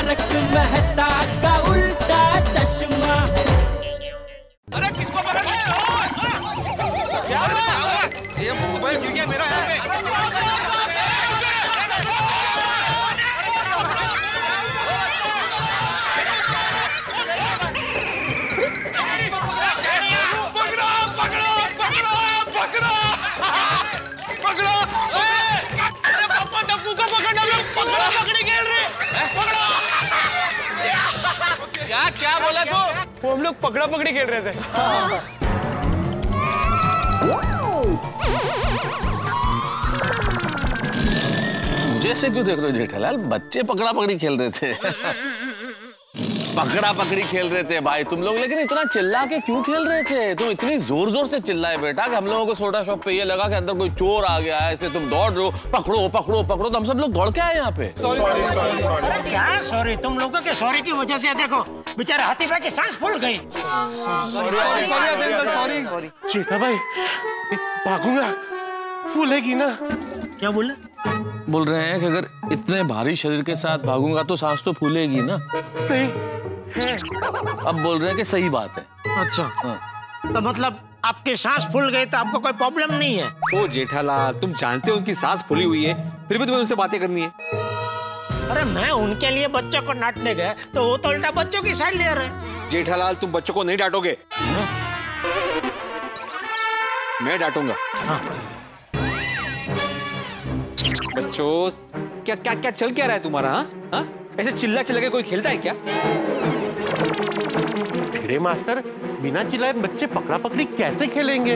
तारक मेहता का उल्टा चश्मा। अरे किसको पकड़ रहे हो? क्या ये मोबाइल गिर गया मेरा यहाँ पे। क्या बोला तू? वो हम लोग पकड़ा पकड़ी खेल रहे थे। जैसे क्यों देख रहे हो जेठालाल? बच्चे पकड़ा पकड़ी खेल रहे थे। पकड़ा पकड़ी खेल रहे थे भाई तुम लोग, लेकिन इतना चिल्ला के क्यों खेल रहे थे? तुम इतनी जोर जोर से चिल्लाए बेटा कि हम लोगों को सोडा शॉप पे ये लगा कि अंदर कोई चोर आ गया है, इसलिए तुम दौड़ रहे हो, पकड़ो पकड़ो पकड़ो। तो हम सब लोग दौड़ के आए यहाँ पे। अरे क्या सॉरी? तुम लोगों के सॉरी की वजह से देखो बेचारे हाथी भाई की सांस फूल गई। सॉरी चेता भाई, भागूंगा, फूलेगी ना। क्या बोले? बोल रहे हैं कि अगर इतने भारी शरीर के साथ भागूंगा तो सांस तो फूलेगी ना। सही है। अब बोल रहे हैं कि सही बात है। अच्छा हाँ। तो मतलब आपकी सांस फूल गई तो आपको कोई प्रॉब्लम नहीं है? ओ जेठालाल, तुम जानते हो उनकी सांस फूली हुई है, फिर भी तुम्हें उनसे बातें करनी है। अरे मैं उनके लिए बच्चों को डांटने गया तो वो तो उल्टा बच्चों की साइड ले रहे। जेठालाल, तुम बच्चों को नहीं डांटोगे। मैं डांटूंगा। हाँ। बच्चों, क्या क्या क्या चल क्या रहा है तुम्हारा? हाँ? ऐसे चिल्ला चिल्ला के कोई खेलता है क्या? अरे मास्टर, बिना चिल्लाए बच्चे पकड़ा पकड़ी कैसे खेलेंगे?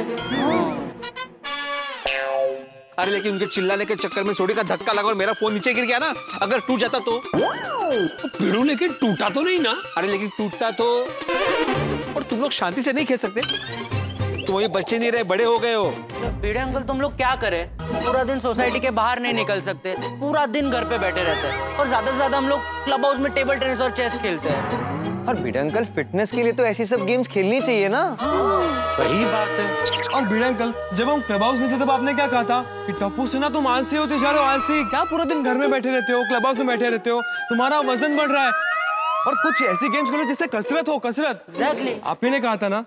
अरे लेकिन उनके चिल्लाने के चक्कर में सोडी का धक्का लगा और मेरा फोन नीचे गिर गया ना। अगर टूट जाता तो? पिड़ू लेकिन टूटा तो नहीं ना? अरे लेकिन टूटता तो। और तुम लोग शांति से नहीं खेल सकते? तुम ये बच्चे नहीं रहे, बड़े हो गए हो। भिड़े अंकल, तुम लोग क्या करें? पूरा दिन सोसाइटी के बाहर नहीं निकल सकते, पूरा दिन घर पे बैठे रहते हैं और ज्यादा से ज्यादा हम लोग क्लब हाउस में टेबल टेनिस और चेस खेलते हैं। और भिड़े अंकल, फिटनेस के लिए तो ऐसी सब गेम्स खेलनी चाहिए ना। वही बात है। और भिड़े अंकल, जब हम क्लब हाउस में थे तब आपने क्या कहा था कि टप्पू से ना तुम आलसी हो, तो आलसी क्या पूरा दिन घर में बैठे रहते हो, क्लब हाउस में बैठे रहते हो, तुम्हारा वजन बढ़ रहा है, और कुछ ऐसी गेम्स खेलो जिससे कसरत हो, कसरत। Exactly. आप ही ने कहा था ना।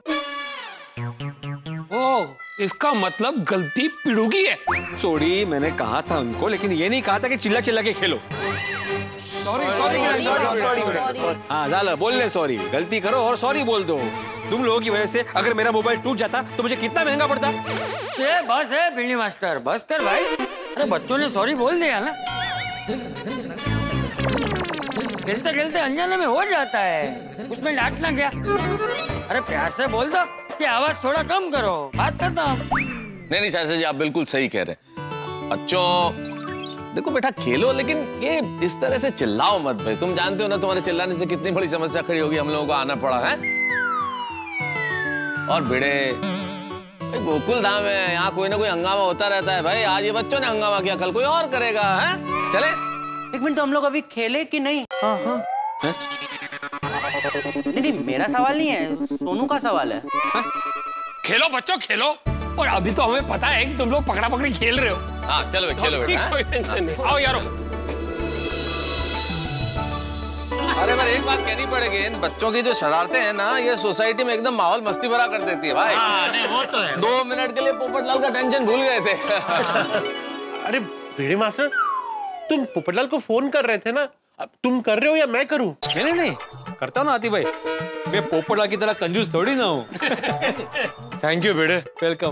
ओ, इसका मतलब गलती पिड़ू की है। सोडी, मैंने कहा था उनको, लेकिन ये नहीं कहा था कि चिल्ला चिल्ला के खेलो। हाँ जाला, बोल ले सॉरी, गलती करो और सॉरी बोल दो। तुम लोगों की वजह से अगर मेरा मोबाइल टूट जाता तो मुझे कितना महंगा पड़ता। बस है बिल्ली मास्टर, बस कर भाई। अरे बच्चों ने सॉरी बोल दिया ना, खेलते खेलते अनजाने में हो जाता है, उसमें डांटना क्या? अरे प्यार से बोल दो कि आवाज थोड़ा कम करो, बात करता हूँ। नहीं चाचा जी, आप बिल्कुल सही कह रहे हैं। बच्चों देखो बेटा, खेलो, लेकिन ये इस तरह से चिल्लाओ मत भाई। तुम जानते हो ना तुम्हारे चिल्लाने से कितनी बड़ी समस्या खड़ी होगी, हम लोगों को आना पड़ा है। और भिड़े, गोकुल धाम है, यहाँ कोई ना कोई हंगामा होता रहता है भाई। आज ये बच्चों ने हंगामा किया, कल कोई और करेगा। है चले एक मिनट, तो हम लोग अभी खेले कि नहीं? हाँ हाँ। नहीं, मेरा सवाल नहीं है, सोनू का सवाल है। खेलो बच्चों खेलो, और अभी तो हमें पता है कि तुम लोग पकड़ा पकड़ी खेल रहे हो। हाँ चलो खेलो बेटा, कोई टेंशन नहीं। आओ यारो। अरे पर एक बात कहनी पड़ेगी, इन बच्चों की जो शरारतें हैं ना, ये सोसाइटी में एकदम माहौल मस्ती भरा कर देती है भाई। नहीं, वो तो है। 2 मिनट के लिए पोपटलाल का टेंशन भूल गए थे। अरे भिड़े मास्टर, तुम पोपटलाल को फोन कर रहे थे ना, अब तुम कर रहे हो या मैं करूं? नहीं, करता हूँ ना आती भाई, मैं पोपटलाल की तरह कंजूस थोड़ी ना हूँ। Thank you Bhide, welcome.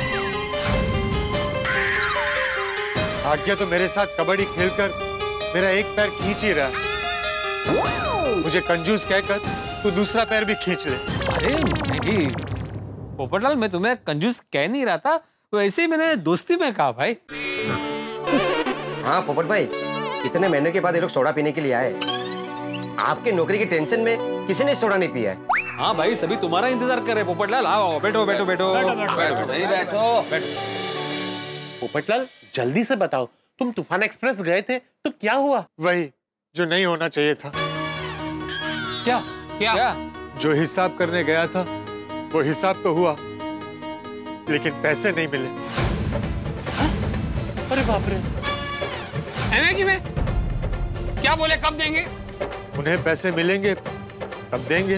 भाग्य तो मेरे साथ कबड्डी खेलकर मेरा एक पैर खींच ही रहा है। मुझे कंजूस कहकर तू दूसरा पैर भी खींच ले। अरे नहीं पोपटलाल, मैं तुम्हें कंजूस कह नहीं रहा था, वैसे ही मैंने दोस्ती में कहा भाई। हाँ पोपट भाई, इतने महीने के बाद ये लोग सोडा पीने के लिए आए। आपके नौकरी की टेंशन में किसी ने सोडा नहीं पिया है। हाँ भाई, सभी तुम्हारा इंतजार कर रहे। पोपटलाल आओ, बैठो बैठो बैठो बैठो। पोपटलाल जल्दी से बताओ, तुम तूफान एक्सप्रेस गए थे तो क्या हुआ? वही जो नहीं होना चाहिए था। क्या क्या? जो हिसाब करने गया था वो हिसाब तो हुआ, लेकिन पैसे नहीं मिले। अरे बाप रे। कि में क्या बोले, कब देंगे? उन्हें पैसे मिलेंगे तब देंगे।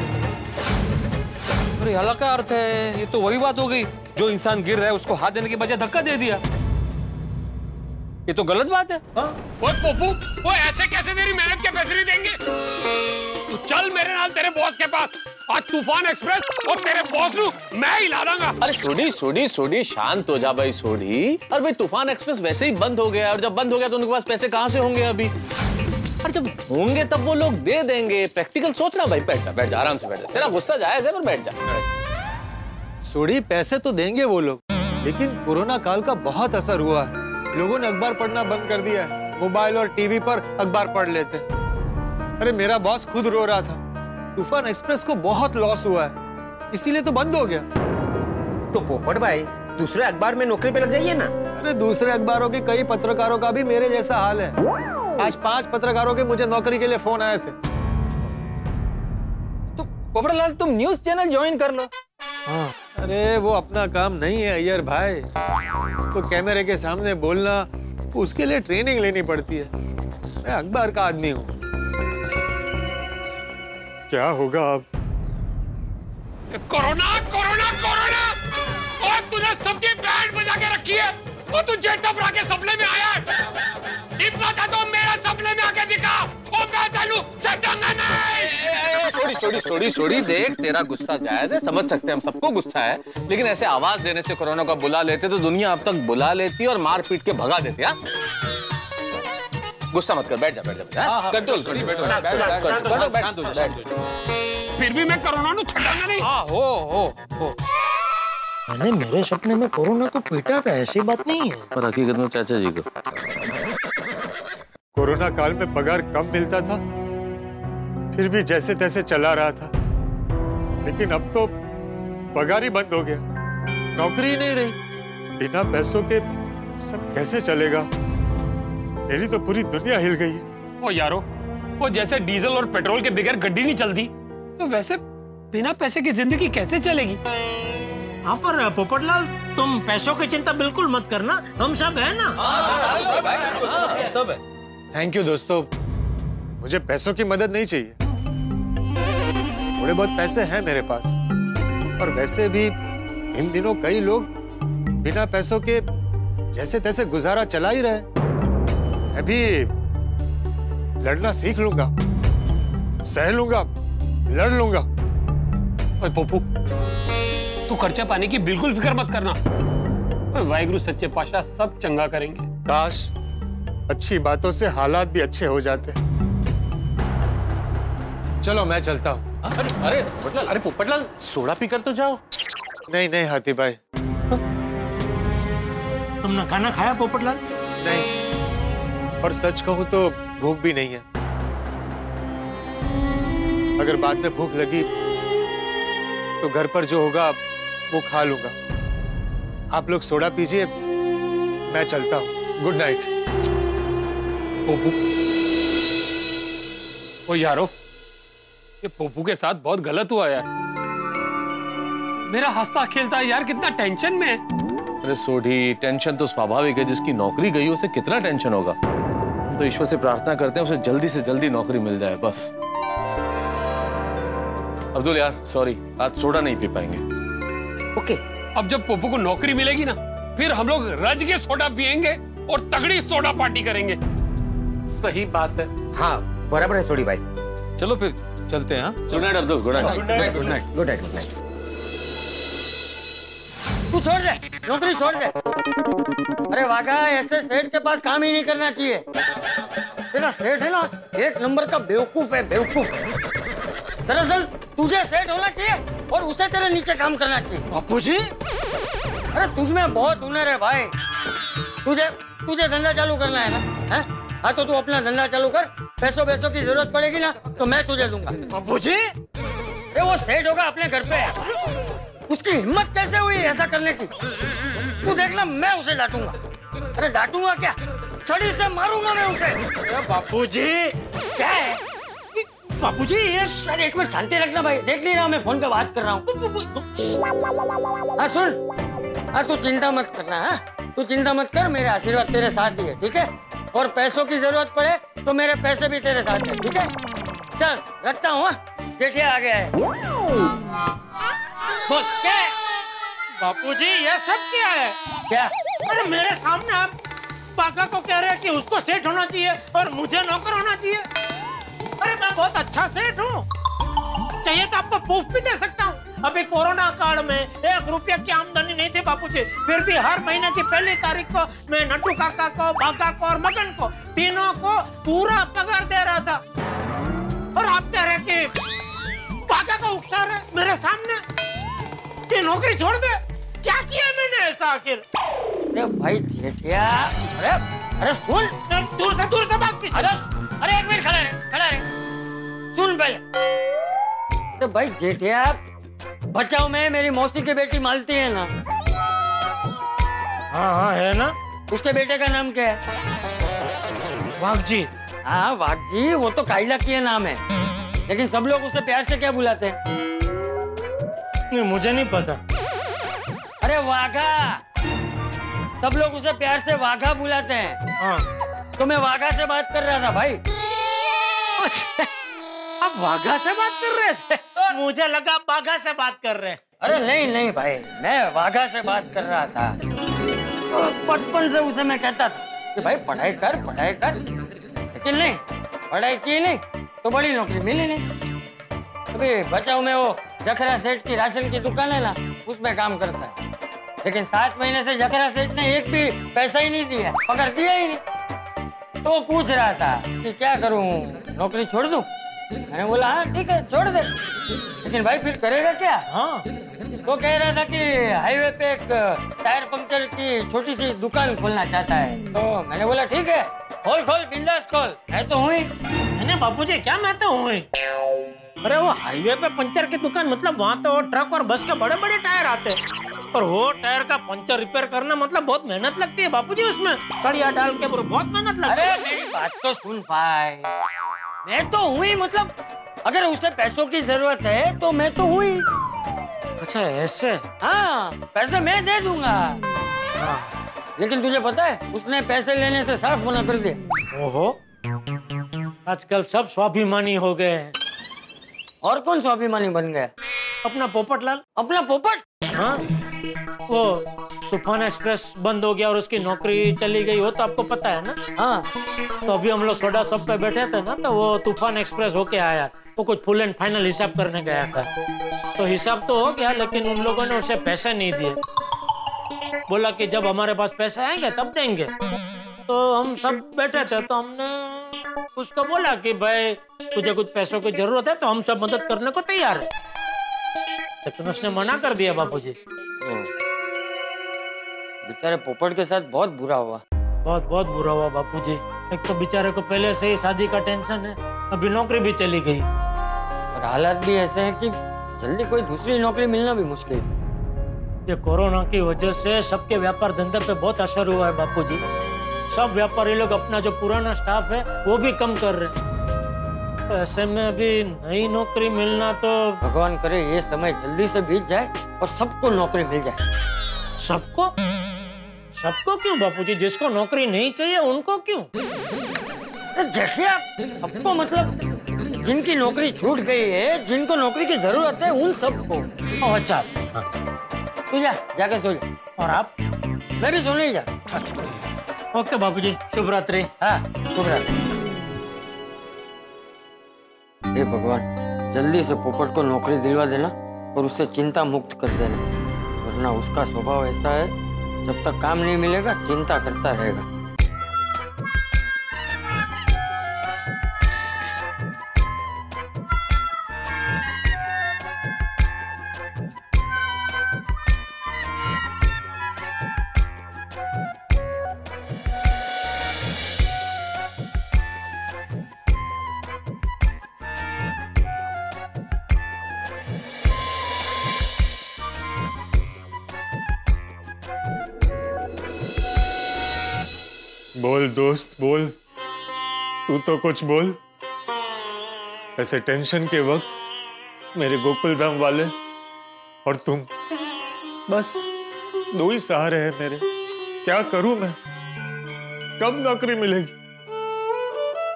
अरे यहाँ क्या अर्थ है? ये तो वही बात हो गई, जो इंसान गिर रहा है उसको हाथ देने के बजाय धक्का दे दिया। ये तो गलत बात है। ओए पप्पू, वो ऐसे कैसे तेरी मेहनत के पैसे नहीं देंगे? तू चल मेरे नाल तेरे बॉस के पास। आज तूफान एक्सप्रेस और तेरे बॉस नू मैं ही ला दूंगा। अरे सोडी शांत हो जा भाई सोडी। अरे भाई तूफान एक्सप्रेस वैसे ही बंद हो गया, और जब बंद हो गया तो उनके पास पैसे कहाँ से होंगे अभी? अरे जब होंगे तब वो लोग दे देंगे। प्रैक्टिकल सोचना भाई। बैठ जा आराम से बैठ जा। तेरा गुस्सा जायज है पर बैठ जा। सोडी, पैसे तो देंगे वो लोग, लेकिन कोरोना काल का बहुत असर हुआ है। लोगों ने अखबार पढ़ना बंद कर दिया है। मोबाइल और टीवी पर अखबार पढ़ लेते हैं। अरे मेरा बॉस खुद रो रहा था, तूफान एक्सप्रेस को बहुत लॉस हुआ है, इसीलिए तो बंद हो गया। तो पोपट भाई दूसरे अखबार में नौकरी पे लग जाइए ना। अरे दूसरे अखबारों के कई पत्रकारों का भी मेरे जैसा हाल है। आज 5 पत्रकारों के मुझे नौकरी के लिए फोन आए थे। तो पोपटलाल तुम न्यूज चैनल ज्वाइन कर लो। अरे वो अपना काम नहीं है अय्यर भाई। तो कैमरे के सामने बोलना, उसके लिए ट्रेनिंग लेनी पड़ती है। मैं अखबार का आदमी हूँ। क्या होगा अब? कोरोना कोरोना कोरोना, और तूने सबकी बैंड बजा के रखी है और तू जेट टपरा के सपने में आया है। इतना था तो मेरा सपने में आके दिखा। ओ बेचालू चढ़ाना नहीं। छोड़ी देख, तेरा गुस्सा जायज है, समझ सकते हैं हम, सबको गुस्सा है, लेकिन ऐसे आवाज देने से कोरोना को बुला लेते तो दुनिया अब तक बुला लेती और मार पीट के भगा देती। हाँ गुस्सा मत कर, बैठ जा। कंट्रोल फिर भी मैं कोरोना को छटाऊंगा नहीं। हो। मैंने मेरे सपने में कोरोना को पीटा था, ऐसी बात नहीं है। पर हकीकत में चाचा जी को कोरोना काल में पगार कम मिलता था, फिर भी जैसे तैसे चला रहा था। लेकिन अब तो पगार ही बंद हो गया, नौकरी ही नहीं रही। बिना पैसों के सब कैसे चलेगा? मेरी तो पूरी दुनिया हिल गई है। ओ यारो, वो जैसे डीजल और पेट्रोल के बगैर गड्डी नहीं चलती, तो वैसे बिना पैसे की जिंदगी कैसे चलेगी? हाँ पर पोपटलाल, तुम पैसों की चिंता बिल्कुल मत करना, हम सब है ना। सब है। थैंक यू दोस्तों, मुझे पैसों की मदद नहीं चाहिए। थोड़े बहुत पैसे हैं मेरे पास, और वैसे भी इन दिनों कई लोग बिना पैसों के जैसे तैसे गुजारा चला ही रहे। मैं भी लड़ना सीख लूंगा, सह लूंगा, लड़ लूंगा। ओए पप्पू, तू खर्चा पाने की बिल्कुल फिक्र मत करना। वाहिगुरु सच्चे पातशाह सब चंगा करेंगे। काश अच्छी बातों से हालात भी अच्छे हो जाते। चलो मैं चलता हूँ। अरे पोपटलाल, सोडा पीकर तो जाओ। नहीं हाथी भाई, तुमने खाना खाया पोपटलाल? नहीं, और सच कहूं तो भूख भी नहीं है। अगर बाद में भूख लगी तो घर पर जो होगा वो खा लूंगा। आप लोग सोडा पीजिए, मैं चलता हूँ। Good night. पोपू, ओ यारो, ये पोपू के साथ बहुत गलत हुआ यार। मेरा हंसता खेलता यार कितना टेंशन में है। अरे सोडी, टेंशन तो स्वाभाविक है, जिसकी नौकरी गई उसे कितना टेंशन होगा। हम तो ईश्वर से प्रार्थना करते हैं उसे जल्दी से जल्दी नौकरी मिल जाए बस। अब्दुल यार सॉरी, आज सोडा नहीं पी पाएंगे। ओके। अब जब पोपू को नौकरी मिलेगी ना, फिर हम लोग रज के सोडा पियेंगे और तगड़ी सोडा पार्टी करेंगे। सही बात है। हाँ बराबर है सोडी भाई। चलो फिर चलते हैं। Good night Abdul. Good night. Good night. Good night. तू छोड़ दे, नौकरी छोड़ दे। अरे वागा, ऐसे सेठ के पास काम ही नहीं करना चाहिए। तेरा सेठ है ना, 1 नंबर का बेवकूफ है, बेवकूफ। दरअसल तुझे सेठ होना चाहिए और उसे तेरे नीचे काम करना चाहिए। बापूजी, अरे तुझमें बहुत हुनर है भाई। तुझे धंधा चालू करना है ना? है? हाँ तो तू अपना धंधा चालू कर। पैसों की जरूरत पड़ेगी ना तो मैं तुझे दूंगा। बापूजी, अरे वो सेठ होगा अपने घर पे, उसकी हिम्मत कैसे हुई ऐसा करने की? तू देखना, मैं उसे डांटूंगा। अरे डांटूंगा क्या, छड़ी से मारूंगा मैं उसे। अरे बापूजी, क्या है बापूजी? ये सर एक मिनट शांति रखना भाई, देख नहीं रहा मैं फोन पे बात कर रहा हूँ। हाँ सुन, हाँ तू चिंता मत करना। हाँ तू चिंता मत कर, मेरे आशीर्वाद तेरे साथ ही है, ठीक है? और पैसों की जरूरत पड़े तो मेरे पैसे भी तेरे साथ हैं, ठीक है? चल रखता हूँ। जेठिया आ गया है। बोल क्या है? बापूजी ये सब क्या है? क्या? अरे मेरे सामने आप पाका को कह रहे हैं कि उसको सेठ होना चाहिए और मुझे नौकर होना चाहिए। अरे मैं बहुत अच्छा सेठ हूँ, चाहिए तो आपको प्रूफ भी दे सकता हूँ। अभी कोरोना काल में 1 रुपया की आमदनी नहीं थी बापूजी, फिर भी हर महीने की 1 तारीख को मैं नट्टू काका को, भागा को और मगन को, तीनों को पूरा पगार दे रहा था। और आप कह रहे कि पाका को उकसा रहे मेरे सामने कि नौकरी छोड़ दे। क्या किया मैंने ऐसा आखिर? अरे भाई जेठिया, अरे सुन, दूर से बात कीजिए। अरे 1 मिनट खड़ा रहे, सुन पहले। अरे भाई जेठिया, बचाओ में मेरी मौसी की बेटी मालती है ना? हाँ है ना। उसके बेटे का नाम क्या है? वाघजी। हाँ वाघजी, वो तो काइला की नाम है, लेकिन सब लोग उसे प्यार से क्या बुलाते हैं? नहीं मुझे नहीं पता। अरे वाघा, सब लोग उसे प्यार से वाघा बुलाते हैं। हाँ। तो मैं वाघा से बात कर रहा था भाई। आप वाघा से बात कर रहे थे? मुझे लगा आप बाघा से बात कर रहे हैं। अरे नहीं भाई, मैं वाघा से बात कर रहा था। बचपन से उसे मैं कहता था कि भाई पढ़ाई कर, लेकिन नहीं, पढ़ाई की नहीं तो बड़ी नौकरी मिली नहीं। अभी बचाओ में वो जखरा सेठ की राशन की दुकान है ना, उसमें काम करता है, लेकिन 7 महीने से जखरा सेठ ने एक भी पैसा ही नहीं दिया, पकड़ दिया ही नहीं। तो वो पूछ रहा था कि क्या करूं, नौकरी छोड़ दूं? मैंने बोला हाँ ठीक है छोड़ दे, लेकिन भाई फिर करेगा क्या? हाँ तो कह रहा था कि हाईवे पे एक टायर पंक्चर की छोटी सी दुकान खोलना चाहता है। तो मैंने बोला ठीक है, खोल बिंदास खोल, मैं तो हूँ ही। मैंने बापूजी क्या मैं तो हूँ ही। अरे वो हाईवे पे पंचर की दुकान मतलब वहाँ तो ट्रक और बस के बड़े टायर आते हैं, और वो टायर का पंचर रिपेयर करना मतलब बहुत मेहनत लगती है बापूजी, उसमें सड़िया डाल के बहुत मेहनत लगती है। अरे मेरी बात तो सुन भाई, मैं तो हूँ ही, मतलब अगर उसे पैसों की जरूरत है तो मैं तो हूँ ही। अच्छा ऐसे? हाँ पैसे मैं दे दूंगा। हाँ। लेकिन तुझे पता है उसने पैसे लेने से साफ मना कर दिया। ओहो, आजकल सब स्वाभिमानी हो गए हैं। और कौन स्वाभिमानी बन गया? अपना पोपटलाल। अपना पोपट? हाँ, वो तूफान एक्सप्रेस बंद हो गया और उसकी नौकरी चली गई, वो तो आपको पता है ना? हाँ। तो अभी हम लोग सोडा शॉप पे बैठे थे ना, तो वो तूफान एक्सप्रेस होके आया, वो कुछ फुल एंड फाइनल हिसाब करने गया था। तो हिसाब तो हो गया, लेकिन उन लोगों ने उसे पैसे नहीं दिए। बोला कि जब हमारे पास पैसे आएंगे तब देंगे। तो हम सब बैठे थे, तो हमने उसको बोला कि भाई तुझे कुछ पैसों की जरूरत है तो हम सब मदद करने को तैयार है, लेकिन उसने मना कर दिया बापूजी। बेचारे पोपट के साथ बहुत बुरा हुआ। बहुत बुरा हुआ बापूजी। एक तो बेचारे को पहले से ही शादी का टेंशन है, अभी नौकरी भी चली गई और हालात भी ऐसे हैं कि जल्दी कोई दूसरी नौकरी मिलना भी मुश्किल। ये कोरोना की वजह से सबके व्यापार धंधे पे बहुत असर हुआ है बापूजी। सब व्यापारी लोग अपना जो पुराना स्टाफ है वो भी कम कर रहे हैं। तो ऐसे में अभी नई नौकरी मिलना तो भगवान करे ये समय जल्दी से बीत जाए और सबको नौकरी मिल जाए। सबको क्यों बापूजी? जिसको नौकरी नहीं चाहिए उनको क्यों? जेठिया, सबको मतलब जिनकी नौकरी छूट गई है, जिनको नौकरी की जरूरत है, उन सबको। अच्छा तू जाके सो जा। और आप? मैं भी सोने ही जा। अच्छा ओके बापूजी, शुभ रात्रि। हाँ शुभ रात्रि। हे भगवान, जल्दी से पोपट को नौकरी दिलवा देना और उसे चिंता मुक्त कर देना, वरना उसका स्वभाव ऐसा है जब तक काम नहीं मिलेगा चिंता करता रहेगा। बोल दोस्त बोल, तू तो कुछ बोल। ऐसे टेंशन के वक्त मेरे गोकुल धाम वाले और तुम, बस 2 ही सहारे हैं मेरे। क्या करूं मैं? कब नौकरी मिलेगी?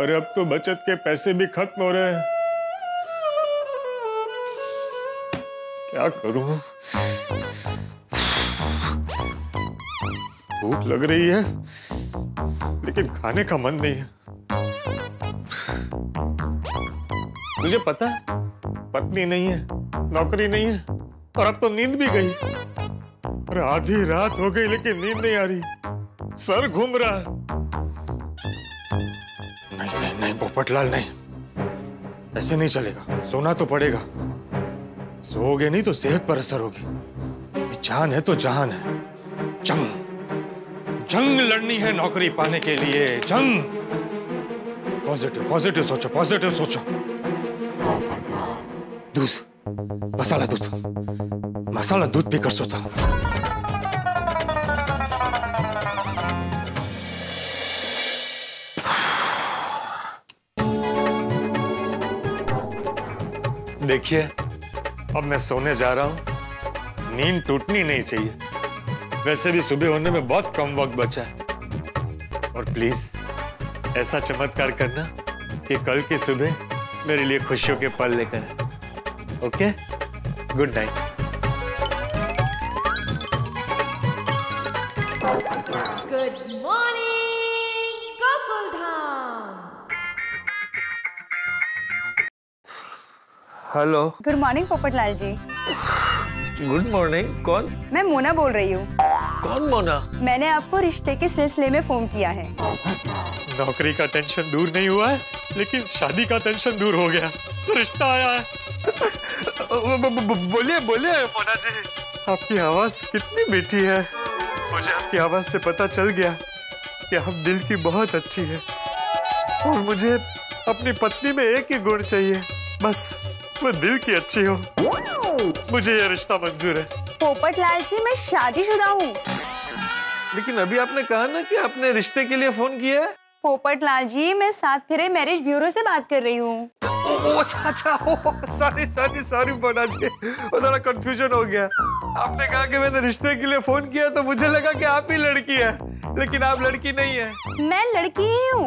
अरे अब तो बचत के पैसे भी खत्म हो रहे हैं। क्या करूं? भूख लग रही है लेकिन खाने का मन नहीं है। मुझे पता है पत्नी नहीं है, नौकरी नहीं है और अब तो नींद भी गई। और आधी रात हो गई लेकिन नींद नहीं आ रही, सर घूम रहा है। नहीं नहीं नहीं पोपटलाल नहीं, ऐसे नहीं चलेगा। सोना तो पड़ेगा, सोओगे नहीं तो सेहत पर असर होगी। जान है तो जहान है। जंग जंग लड़नी है नौकरी पाने के लिए, जंग। पॉजिटिव पॉजिटिव सोचो, पॉजिटिव सोचो। दूध, मसाला दूध, मसाला दूध पीकर सोता हूं। देखिए अब मैं सोने जा रहा हूं। नींद टूटनी नहीं चाहिए। वैसे भी सुबह होने में बहुत कम वक्त बचा है। और प्लीज ऐसा चमत्कार करना कि कल की सुबह मेरे लिए खुशियों के पल लेकर आए। Okay, good night. Good morning Gokuldham. Hello. Good morning Popatlal ji. Good morning. कौन? मैं मोना बोल रही हूँ। कौन मोना? मैंने आपको रिश्ते के सिलसिले में फोन किया है। नौकरी का टेंशन दूर नहीं हुआ है लेकिन शादी का टेंशन दूर हो गया। रिश्ता आया है। बोलिए बोलिए मोना जी, आपकी आवाज कितनी मीठी है। मुझे आपकी आवाज से पता चल गया कि आप दिल की बहुत अच्छी है। और मुझे अपनी पत्नी में एक ही गुण चाहिए, बस वो दिल की अच्छी हो। मुझे ये रिश्ता मंजूर है। पोपटलाल जी मैं शादीशुदा हूँ। लेकिन अभी आपने कहा ना कि आपने रिश्ते के लिए फोन किया है। पोपटलाल जी मैं सात फेरे मैरिज ब्यूरो से बात कर रही हूँ। अच्छा sorry sorry sorry Mona ji, वो थोड़ा कंफ्यूजन हो गया। आपने कहा कि मैंने रिश्ते के लिए फोन किया तो मुझे लगा कि आप ही लड़की है, लेकिन आप लड़की नहीं है। मैं लड़की ही हूँ।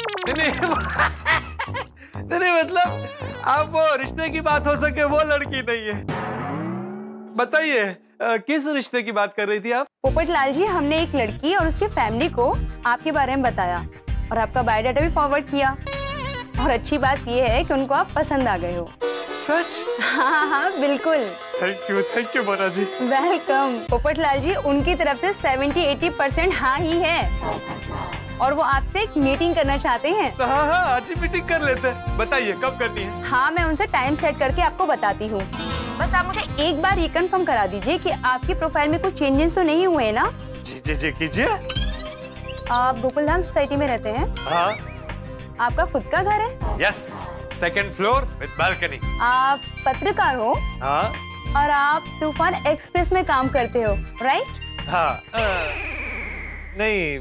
नहीं मतलब आप वो रिश्ते की बात हो सके वो लड़की नहीं है। बताइए किस रिश्ते की बात कर रही थी आप? पोपटलाल जी हमने एक लड़की और उसके फैमिली को आपके बारे में बताया और आपका बायोडाटा भी फॉरवर्ड किया। और अच्छी बात यह है कि उनको आप पसंद आ गए हो। सच? हाँ हाँ बिल्कुल। Thank you Mona ji. Welcome. Popatlal ji उनकी तरफ से 70-80% हाँ ही है और वो आपसे एक मीटिंग करना चाहते हैं। तो हाँ आज ही मीटिंग कर लेते हैं। बताइए कब करनी है? हाँ मैं उनसे टाइम सेट करके आपको बताती हूँ। बस आप मुझे एक बार ये कंफर्म करा दीजिए कि आपकी प्रोफाइल में कुछ चेंजेस तो नहीं हुए ना? जी कीजिए। आप गोकुलधाम सोसाइटी में रहते हैं? हाँ। आपका खुद का घर है? Yes, second floor with balcony. आप पत्रकार हो? हाँ। और आप तूफान एक्सप्रेस में काम करते हो, राइट? हाँ। नहीं,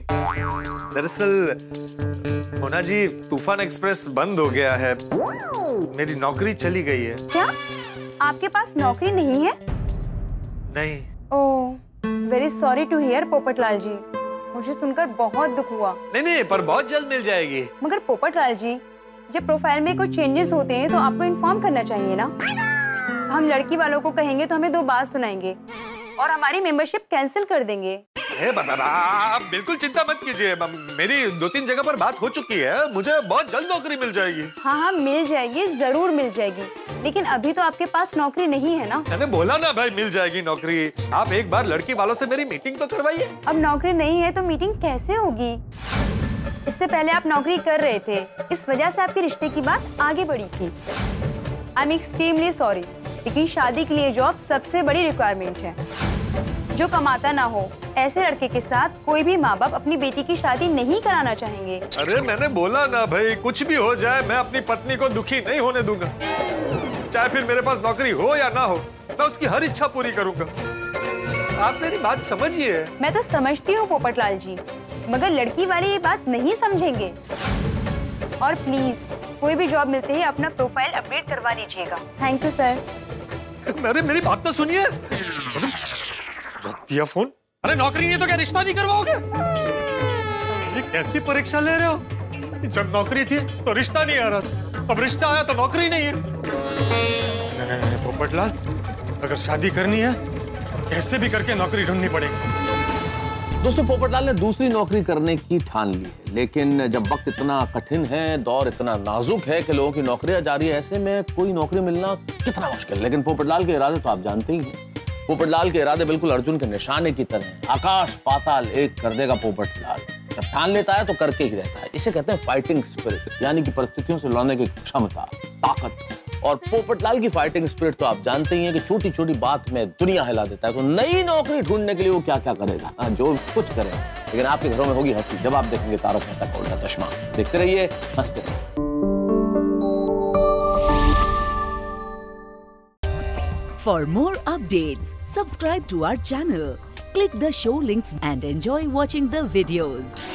दरअसल मोना जी तूफान एक्सप्रेस बंद हो गया है। मेरी नौकरी चली गई है। क्या आपके पास नौकरी नहीं है? नहीं। Oh, very sorry to hear Popatlal ji. मुझे सुनकर बहुत दुख हुआ। नहीं पर बहुत जल्द मिल जाएगी। मगर पोपटलाल जी जब प्रोफाइल में कुछ चेंजेस होते हैं तो आपको इन्फॉर्म करना चाहिए ना। हम लड़की वालों को कहेंगे तो हमें 2 बात सुनाएंगे और हमारी मेंबरशिप कैंसिल कर देंगे। आप बिल्कुल चिंता मत कीजिए, मेरी 2-3 जगह पर बात हो चुकी है। मुझे बहुत जल्द नौकरी मिल जाएगी। हाँ मिल जाएगी, जरूर मिल जाएगी। लेकिन अभी तो आपके पास नौकरी नहीं है ना। मैंने बोला ना भाई मिल जाएगी नौकरी। आप एक बार लड़की वालों से मेरी मीटिंग तो करवाइए। अब नौकरी नहीं है तो मीटिंग कैसे होगी? इससे पहले आप नौकरी कर रहे थे, इस वजह से आपके रिश्ते की बात आगे बढ़ी थी। आई एम एक्सट्रीमली सॉरी, लेकिन शादी के लिए जॉब सबसे बड़ी रिक्वायरमेंट है। जो कमाता ना हो ऐसे लड़के के साथ कोई भी माँ बाप अपनी बेटी की शादी नहीं कराना चाहेंगे। अरे मैंने बोला ना भाई, कुछ भी हो जाए मैं अपनी पत्नी को दुखी नहीं होने दूंगा। चाहे फिर मेरे पास नौकरी हो या ना हो, मैं उसकी हर इच्छा पूरी करूंगा। आप मेरी बात समझिए। मैं तो समझती हूँ पोपटलाल जी, मगर लड़की वाले ये बात नहीं समझेंगे। और प्लीज कोई भी जॉब मिलते ही अपना प्रोफाइल अपडेट करवा लीजिएगा। Thank you sir. मेरी बात तो सुनिए। रख दिया फोन। अरे नौकरी नहीं तो क्या रिश्ता नहीं करवाओगे? ये कैसी परीक्षा ले रहे हो? जब नौकरी थी तो रिश्ता नहीं आ रहा था, अब रिश्ता आया तो नौकरी नहीं है। नहीं, पोपटलाल, अगर शादी करनी है कैसे भी करके नौकरी ढूंढनी पड़ेगी। दोस्तों, पोपटलाल ने दूसरी नौकरी करने की ठान ली है, लेकिन जब वक्त इतना कठिन है, दौर इतना नाजुक है कि लोगों की नौकरियां जा रही है, ऐसे में कोई नौकरी मिलना कितना मुश्किल। लेकिन पोपटलाल के इरादे तो आप जानते ही हैं। पोपटलाल के इरादे बिल्कुल अर्जुन के निशाने की तरह, आकाश पाताल एक कर देगा पोपटलाल। जब ठान लेता है तो करके ही रहता है। इसे कहते हैं फाइटिंग स्पिरिट, यानी कि परिस्थितियों से लड़ने की क्षमता, ताकत। और पोपटलाल की फाइटिंग स्पिरिट तो आप जानते ही हैं कि छोटी छोटी बात में दुनिया हिला देता है। तो नई नौकरी ढूंढने के लिए वो क्या क्या करेगा, जो कुछ करे। लेकिन आपके घरों में होगी हंसी जब आप देखेंगे तारक मेहता का उल्टा चश्मा। देखते रहिए, हंसते रहिए। For more updates, subscribe to our channel, click the show links and enjoy watching the videos.